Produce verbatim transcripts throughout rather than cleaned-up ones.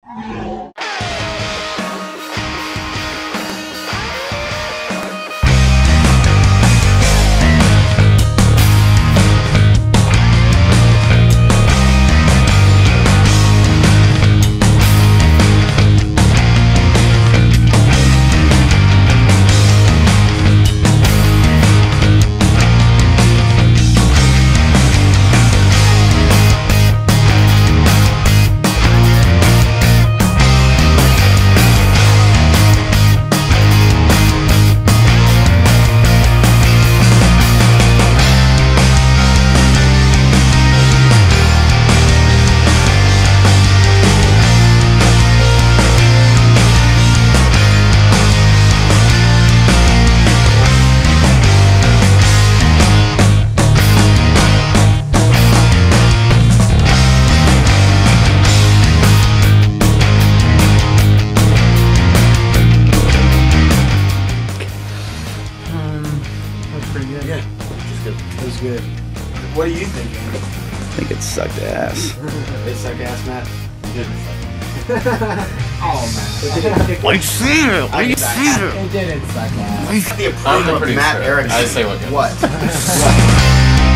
Good. What do you think, man? I think it sucked ass. It sucked ass, Matt? You didn't suck ass. Oh, man. Why see it? Why see it? It didn't suck ass. The I'm approval of Matt sure. Erickson. I say what goes. What? What?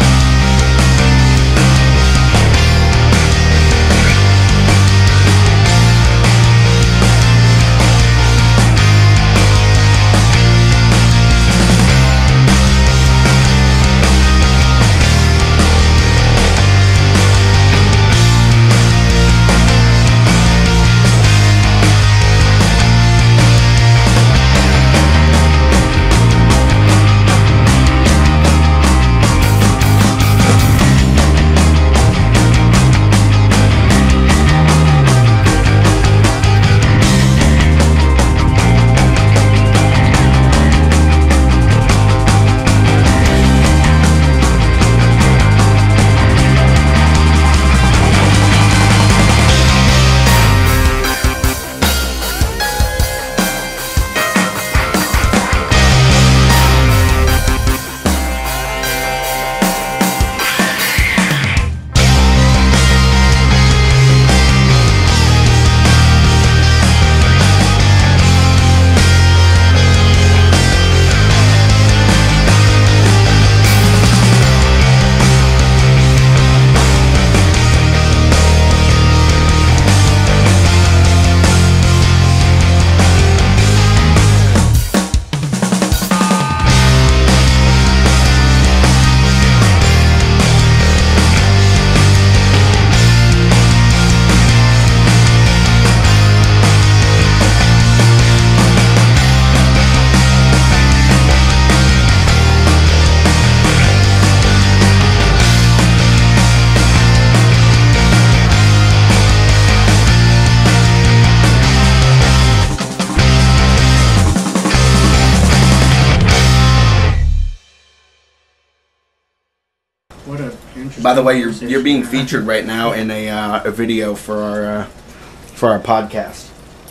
What a interesting. By the way, you're you're being featured right now in a uh, a video for our uh, for our podcast.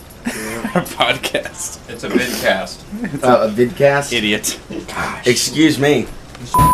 Our podcast. It's a vidcast. Uh, a vidcast. Idiot. Excuse me.